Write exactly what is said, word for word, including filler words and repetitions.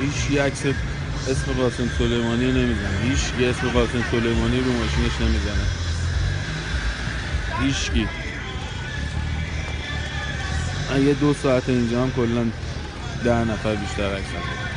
هیچ یک عکس اسم قاسم سلیمانی نمیزنه، هیچ کی اسم قاسم سلیمانی رو ماشینش نمیزنه، هیچ کی. من یه دو ساعت اینجا هم کلا ده نفر بیشتر عکس نزدم.